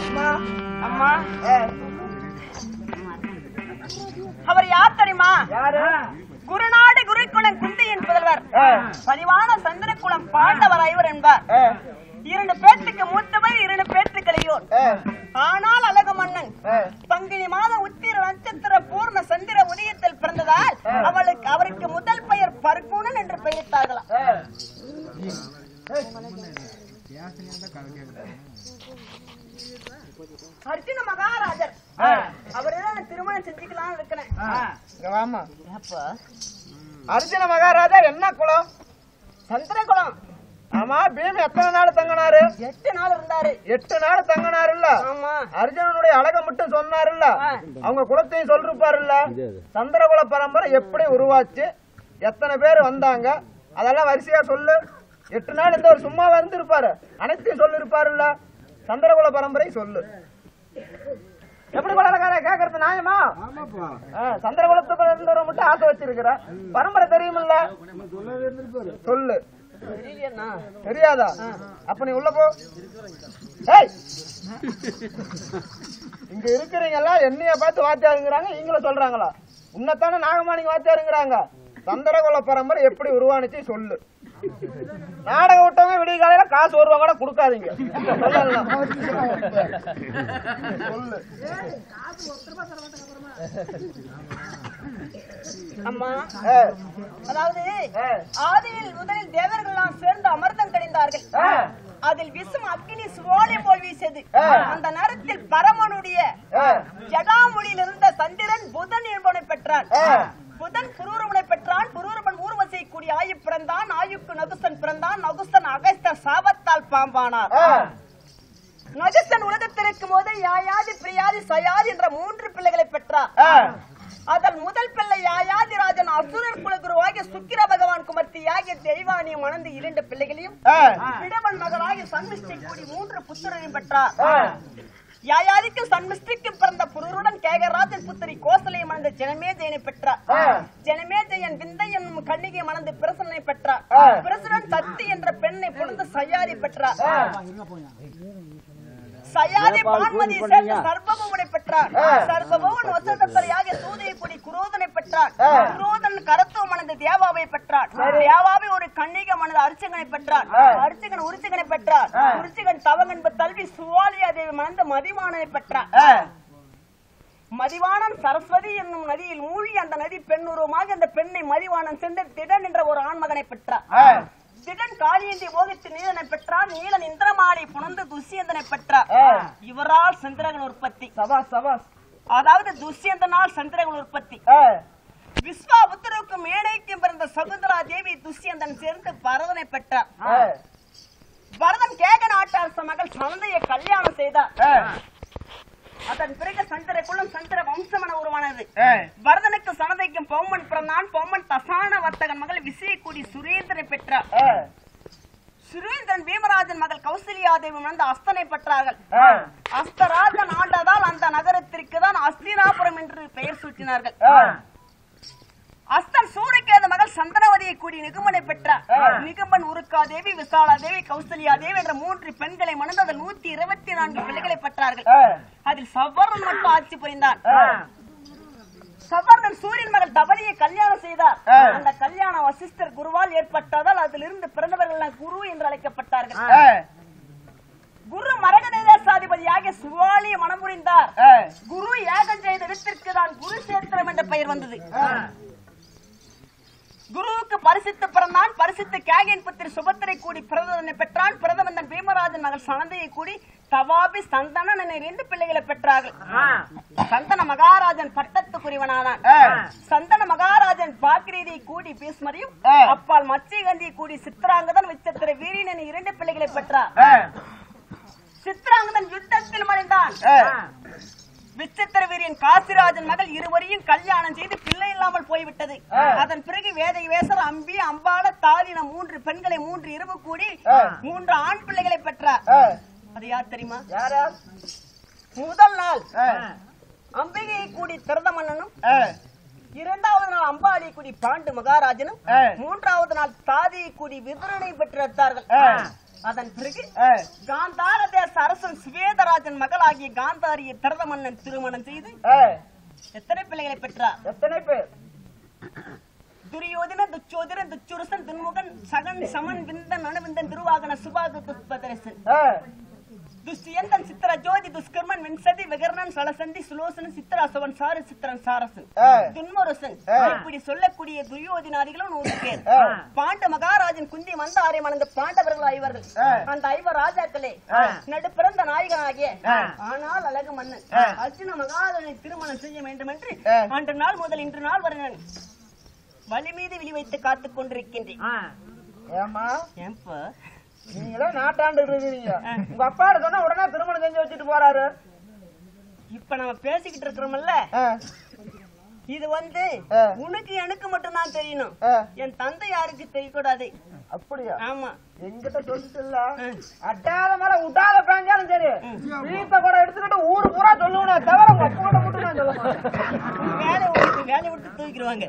அம்மா அவர் யார் தெரியுமா? குருநாடு குருகுலம் குந்தியின் புதல்வர் பரிவான சந்திரகுலம் பாண்டவர் ஐவர் என்பார். 2 பேத்துக்கு மூத்தவர் 2 பேத்துக்கு இளையோர். ஆனால் அழகு மன்னன் பங்குனி மாத உத்திர நட்சத்திர பூர்ண சந்திர உதயத்தில் பிறந்ததால் அவருக்கு முதல் பெயர் பர்குணன் என்று பெயரிட்டார்களாம். அர்ஜுன மகாராஜர் அவருதான் திருமணம் செஞ்சுக்கலாம் இருக்கிறேன். அர்ஜுன மகாராஜர் என்ன குலம்? சந்திர குலம். ஆமா, பீம் எத்தனை நாள் தங்கினாரு? 8 நாள் இருந்தாரு. 8 நாள் தங்கினாரு இல்ல? அர்ஜுனனுடைய அழக மட்டும் சொன்னாரு இல்ல? அவங்க குலத்தையும் சொல்லிருப்பாரு இல்ல? சந்திரகுல பரம்பரை எப்படி உருவாச்சு, எத்தனை பேர் வந்தாங்க, அதெல்லாம் வரிசையா சொல்லு. 8 நாள் இந்த ஒரு சும்மா வந்துருப்பாரு, அனைத்தையும் சொல்லி இருப்பாரு இல்ல? சந்திரகுல பரம்பரை சொல்லு. எப்படி குலகார கேக்குறது நியாயமா? சந்திரகுலத்துக்கு இருந்தவரை மட்டும் ஆசை வச்சிருக்கிற, பரம்பரை தெரியுமில்ல? சொல்லு. தெரியாதா? அப்ப நீ உள்ள போ. இங்க இருக்கிறீங்களா என்னைய பார்த்து வாத்தியாருங்கிறாங்க, நீங்களும் சொல்றாங்களா? உன்னத்தானே நாகமாணிக்கு வாத்தியாருங்கிறாங்க. சந்திரகுல பரம்பரை எப்படி உருவானுச்சு சொல்லு. நாடகம் விட்டவங்க விடிய காலையில காசு ஒரு ரூபா கூட கொடுக்காதீங்க. சொல்லு. அம்மா, அதாவது ஆதியில் முதலில் தேவர்கள் எல்லாம் சேர்ந்து அமிர்தம் கடைந்தார்கள். அதில் விசும் அக்னி சுவாலை போல் வீசியது. அந்த நேரத்தில் பரமனுடைய ஜடாமுடியில் இருந்த சந்திரன் புதன் என்பவனை பெற்றான். புதன் புரூரவனை பெற்றான். புரூரவன் ஊர்வசை கூடிய ஆயு பிறந்தான். ஆயுக்கு நகுசன் பிறந்தான். நகுசன் அகஸ்தர் சாபத்தால் பாம்பானார். நகுசன் உலகத்தில் இருக்கும் போது யாயாதி பிரியாதி சயாதி என்ற 3 பிள்ளைகளை பெற்றார். அதன் முதல் பிள்ளை யாயாதிராஜன் அசுரர் குலகுருவாகிய சுக்கிர பகவான் குமர்த்தியாகிய தெய்வானிய மணந்து 2 பிள்ளைகளையும் விடவன் மகளாகிய சன்மிஷ்டை கூடி 3 புத்திரரையும் பெற்றார். யாயாதிக்கு சன்மிஷ்டிக்கு பிறந்த புருருடன் கேகராஜன் புத்திரி கோசலையை மணந்து ஜனமேஜயனை பெற்றார். ஜனமேஜயன் விந்தை என்னும் கண்ணிகை மணந்து பிரசனை பெற்றார். பிரசுரன் சக்தி என்ற பெண்ணை புணர்ந்து சயாதி பெற்றார். சயாதி பான்மதி சேர்ந்து சர்வபவனை பெற்றார். சர்வபவன் வசதப்பரையாக சூதையை கூடி குரோதனை பெற்றார். குரோதன் கரத்துவ மணந்து தேவாவை பெற்றார். தேவாவை ஒரு கண்ணிக மணந்து அர்ச்சகனை பெற்றார். அர்ச்சகன் உருச்சிகனை பெற்றார். உருச்சிகன் தவங்கன்பு தல்வி சுவாலியா தேவி மணந்து மதிவானனை பெற்றார். மதிவானன் சரஸ்வதி என்னும் நதியில் மூழ்கி அந்த நதி பெண்ணுருவமாக அந்த பெண்ணை மதிவானன் சென்று திடன் என்ற ஒரு ஆண்மகனை பெற்றார். திடன் காளியந்தி மோகித்து நீலனை பெற்றார். நீலன் இந்திரமாலை புணர்ந்து துஷ்யந்தனை பெற்றார். இவரால் சந்திரகன் உற்பத்தி. அதாவது துஷ்யந்தனால் சந்திரகன் உற்பத்தி. விஸ்வாபுத்திரருக்கும் மேடைக்கும் பிறந்த சகுந்தரா தேவி துஷ்யந்தன் சேர்ந்து பரதனை பெற்றார். பரதன் கேக நாட்டரச மகள் சந்தையை கல்யாணம் செய்தார். அதன் பிறகு சந்திரகுலம் சந்திர வம்சம் என உருவானது. பரதனுக்கு சனதைக்கும் பௌமன் பிறந்தான். பௌமன் தசான வர்த்தகன் மகள் விசையக்கூடி சுரேந்திரனை பெற்றார். சுரேந்திரன் பீமராஜன் மகள் கௌசல்யாதேவி மணந்து அஸ்தனை பெற்றார்கள். அஸ்தராஜன் ஆண்டதால் அந்த நகரத்திற்கு தான் அஸ்தினாபுரம் என்று பெயர் சூட்டினார்கள். அஸ்தன் சூரியகேது மகள் சந்தனவதியை கூடி நிகுமனை பெற்றார். நிகுமன் உருக்காதேவி விசாலாதேவி கௌசல்யாதேவி என்ற 3 பெண்களை மணந்து அதில் 124 பிள்ளைகளை பெற்றார்கள். அதில் சவர்ணன் மட்டும் ஆட்சி புரிந்தான். சவர்ணன் சூரியன் மகள் தபலியை கல்யாணம் செய்தார். அந்த கல்யாணம் வசிஷ்டர் குருவால் ஏற்பட்டதால் அதிலிருந்து பிறந்தவர்கள் குரு என்று அழைக்கப்பட்டார்கள். குரு மரகதேசாதிபதியாக சுவாலிய மனம் புரிந்தார். குரு யாகம் செய்த இடத்திற்கு தான் குருஷேத்திரம் என்ற பெயர் வந்தது. குருவுக்கு பரிசித்து பிறந்தான். பரிசித்து கேகன் புத்திரி சுபத்திரை கூடி பிரதமனை பெற்றான். பிரதமன் பீமராஜன் மகள் சனதையை கூடி தவாபி சந்தனன் என 2 பிள்ளைகளை பெற்றார்கள். சந்தன மகாராஜன் பட்டத்துக்குரியவனானான். சந்தன மகாராஜன் பாக்கிரீதியை கூடி பீஸ்மரியும் அப்பால் மச்சிகந்தியை கூடி சித்ராங்கதன் விசித்திர வீரியன் என 2 பிள்ளைகளை பெற்றார். சித்ராங்கதன் யுத்தத்தில் மறைந்தான். விசித்திர வீரியன் காசிராஜன் மகள் இருவரையும் கல்யாணம் செய்து பிள்ளை இல்லாமல் போய்விட்டது. அதன் பிறகு வேதை வேசர் அம்பி அம்பாள தாலின 3 பெண்களை 3 இரவு கூடி 3 ஆண் பிள்ளைகளை பெற்றார். அது யார் தெரியுமா? முதல் நாள் அம்பிகையை கூடி திரத மன்னனும், 2வது நாள் அம்பாளியை கூடி பாண்டு மகாராஜனும், 3வது நாள் தாதியை கூடி விதுரனை பெற்றெடுத்தார்கள். அதன் பிறகு காந்தார தேச அரசன் சுவேதராஜன் மகளாகிய காந்தாரியை தரத மன்னன் திருமணம் செய்து எத்தனை பிள்ளைகளை பெற்றார்? எத்தனை பேர்? துரியோதன, துச்சோதன, துச்சுரசன், துன்முகன், சகன், சமன், விந்தன், அணுவிந்தன், திருவாகன, சுபாகு, துஷ்பதரசன், துஷ்யந்தன், சித்திர ஜோதி, துஷ்கர்மன், வெண்சதி, விகர்ணன், சலசந்தி, சுலோசனன், சித்திராசவன், சாரு சித்திரன், சாரசன், துன்மரசன், இப்படி சொல்லக்கூடிய துரியோதனாதிகளும் 100 பேர். பாண்ட மகாராஜன் குந்தி மந்தாரை மணந்த பாண்டவர்கள் ஐவர்கள். அந்த 5 ராஜாக்களே நடுப்பிறந்த நாயகனாகிய ஆனால் அழகு மன்னன் அர்ஜுன மகாராஜனை திருமணம் செய்ய வேண்டும் என்று அன்று நாள் முதல் இன்று நாள் வரை நான் வழி மீது விழி வைத்து காத்துக் கொண்டிருக்கின்றேன். ஏமா ஏன்பா நீங்களே நாட்டாண்டு இருக்கீங்க? உங்க அப்பா சொன்னா உடனே திருமணம் செஞ்சு வச்சுட்டு போறாரு. இப்ப நம்ம பேசிக்கிட்டு இருக்கிறோம்ல, இது உனக்கு எனக்கு மட்டும் தான் தெரியணும். என் தந்தை யாருக்கு தெரியக்கூடாது. அப்படியா? ஆமா. எங்கிட்ட சொல்லிட்டு இல்ல, அட்டாத மேல விட்டாத பேஞ்சாலும் சரி வீட்ட கூட எடுத்துக்கிட்டு ஊரு பூரா சொல்லுவேன், தவிர உங்க அப்பா கூட மட்டும் நான் சொல்லுவேன். வேலை விட்டு தூக்கிடுவாங்க.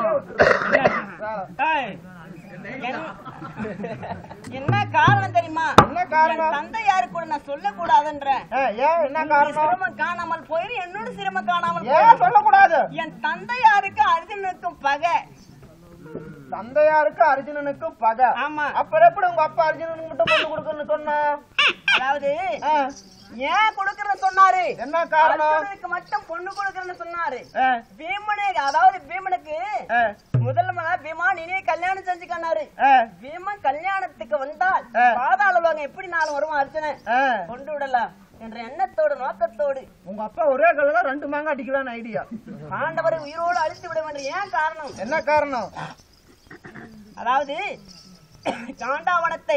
என்ன காரணம் தெரியுமா? என்ன காரணம்? தந்தை யாரு கூட நான் சொல்ல கூடாதுன்ற. என்ன காரணம்? சிரமம் காணாமல் போயிரு, என்னோட சிரமம் காணாமல் சொல்லக்கூடாது. என் தந்தை யாருக்கு அர்ஜுனனுக்கும் பகை. தந்தையாருக்கு அர்ஜுனனுக்கும் பகை. ஆமா. அப்புறம் எப்படி உங்க அப்பா அர்ஜுனனுக்கு மட்டும் பொண்ணு கொடுக்கணும்னு சொன்ன? அதாவது ஏன் கொடுக்கறன்னு சொன்னாரு? என்ன காரணம்? அர்ஜுனனுக்கு மட்டும் பொண்ணு கொடுக்கறன்னு சொன்னாரு. பீமனுக்கு முதல்ல பீமானினே கல்யாணம் செஞ்சுக்கன்னாரு. பீமன் கல்யாணத்துக்கு வந்தால் பாதாள லோகம் எப்படி நாளும் வருவான் அர்ஜுனன், கொண்டு விடலாம் என்ற எண்ணத்தோடு நோக்கத்தோடு உங்க அப்பா ஒரே கல்ல 2 மாங்க அடிக்கலான்னு ஐடியா. ஆண்டவரை உயிரோடு அழித்து விட வேண்டும். ஏன் காரணம்? என்ன காரணம்? அதாவது காண்டாவனத்தை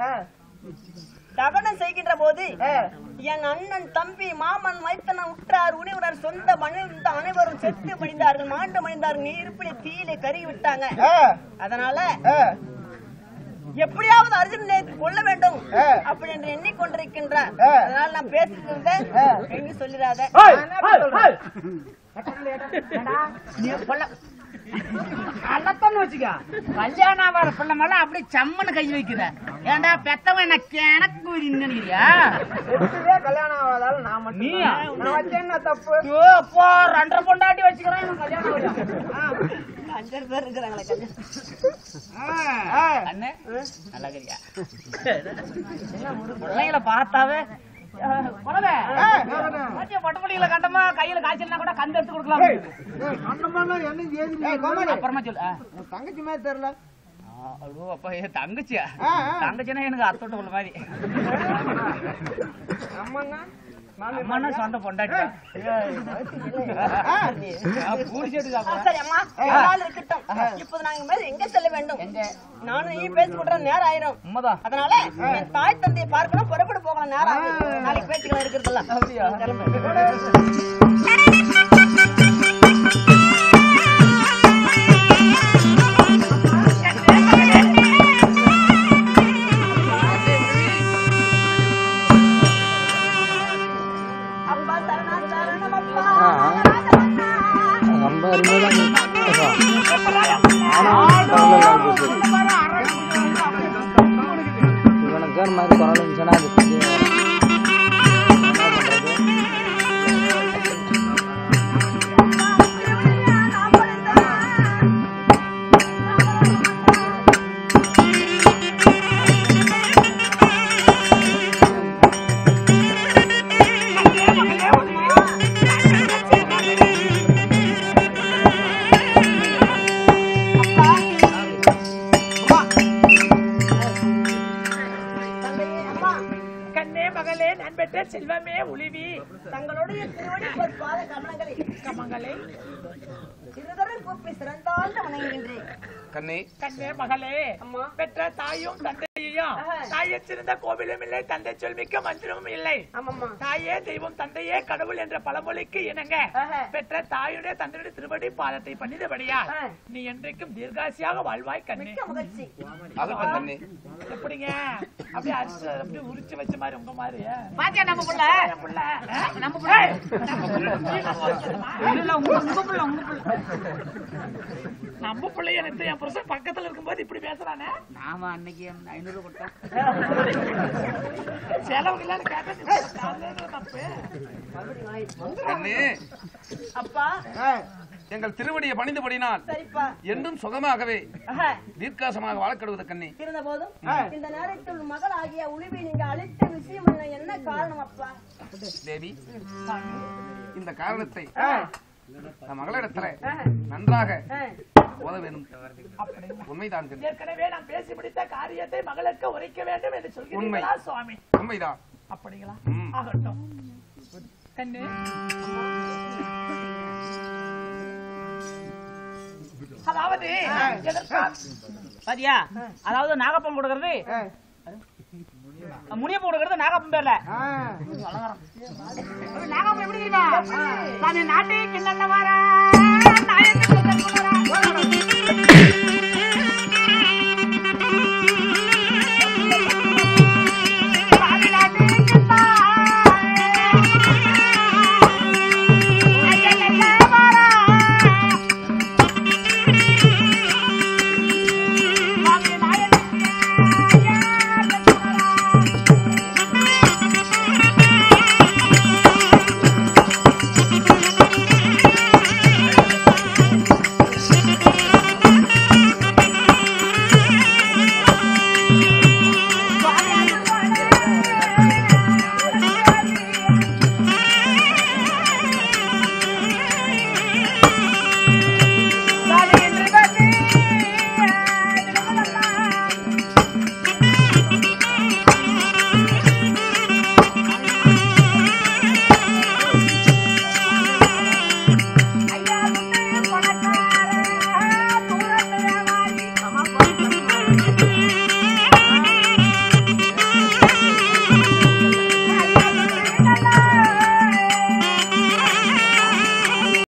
தகனம் செய்கின்ற போது என் அண்ணன், தம்பி, மாமன், மைத்தனன், உற்றார், உணவினர், சொந்த மனித அனைவரும் செத்து மடிந்தார்கள், மாண்டு மடிந்தார்கள், நெருப்பிலே தீயிலே கருகி விட்டாங்க. அதனால எப்படியாவது அர்ஜுனனை கொல்ல வேண்டும் அப்படி என்று எண்ணிக்கொண்டிருக்கின்றார். அதனால நான் பேசுகிறத எங்க சொல்லிடாத. வச்சுக்க கல்யாணம் ஆகிற பிள்ளை மேல அப்படி சம்மனு கை வைக்கிற. ஏண்டா பெத்தவன் எனக்கு நினைக்கிறியா? கல்யாணம் ஆகாதால நான் நீ என்ன தப்பு? 2 பொண்டாட்டி வச்சுக்கிறேன். கல்யாணம் 5 பேர் இருக்கிறாங்களே நல்லா கரியா பிள்ளைங்களை பார்த்தாவே பட்டுப்படியில கண்டமா கையில காய்ச்சல்னா கூட கந்து எடுத்து கொடுக்கலாம். அப்புறமா சொல்லு. தங்கச்சி மாதிரி தெரியல. அப்பா தங்கச்சியா? தங்கச்சின்னா எனக்கு அத்தோட்ட உள்ள மாதிரி. அம்மாண்ணா சொந்த பொண்டாட்டி இருக்கட்டும். இப்போது நாங்க மேல எங்க செல்ல வேண்டும்? நானும் நீ பேசி கொடுற நேரம் ஆயிரும். அதனால என் தாய் தந்தையை பார்க்கணும், புறப்பட்டு போகலாம். நேரம் ஆகும். நாளைக்கு பேச்சுக்கலாம் இருக்கிறதுல. மாதிரி குரல் இருந்துச்சுன்னா அது செல்வமே உளிவி தங்களுடைய திருவடி பாத கமங்களை இருதரம் கூப்பி சிறந்தாழ்ந்து வணங்குகின்றேன். கண்ணே மகளே, பெற்ற தாயும் தந்தையும் தாயை சிறந்த கோவிலும் இல்லை, தந்தை சொல்மிக்க மந்திரமும் இல்லை. தாயே தெய்வம் தந்தையே கடவுள் என்ற பழமொழிக்கு இணங்க பெற்ற தாயுடைய தந்தையுடைய திருவடி பாதத்தை பண்ணிதபடியா நீ என்றைக்கும் தீர்காசியாக வாழ்வாய். கண்ணே எப்படிங்க அப்படியே அரிசி அப்படியே உரிச்சு வச்ச மாதிரி உங்க மாதிரி பாத்தியா? நம்ம புள்ள நம்ம பிள்ளை எனக்கு என் புருஷன் பக்கத்துல இருக்கும்போது இப்படி பேசுறானே. நாம அன்னைக்கு 500 செலவு இல்லன்னு அப்பா எங்கள் திருவடியை பணிந்துபடினால் சரிப்பா என்றும் சுகமாகவே தீர்க்காசமாக வாழ்க்கடுவது கண்ணே. இருந்த போதும் இந்த நேரத்தில் மகள் ஆகிய உளிவை நீங்க அழைத்த விஷயம் என்ன காரணம் அப்பா? தேவி, இந்த காரணத்தை மகளிடத்துல நன்றாக ஓத வேண்டும். உண்மைதான். ஏற்கனவே நான் பேசி முடித்த காரியத்தை மகளுக்கு உரைக்க வேண்டும் என்று சொல்கிறீர்களா சுவாமி? உண்மைதான். அப்படிங்களா? ஆகட்டும். கண்ணு, அதாவது பாத்தியா, அதாவது நாகப்பம் கொடுக்கறது முனியப்ப கொடுக்கறது நாகப்பம் பேர்ல நாகப்பம் எப்படி நாட்டுக்கு நல்ல வர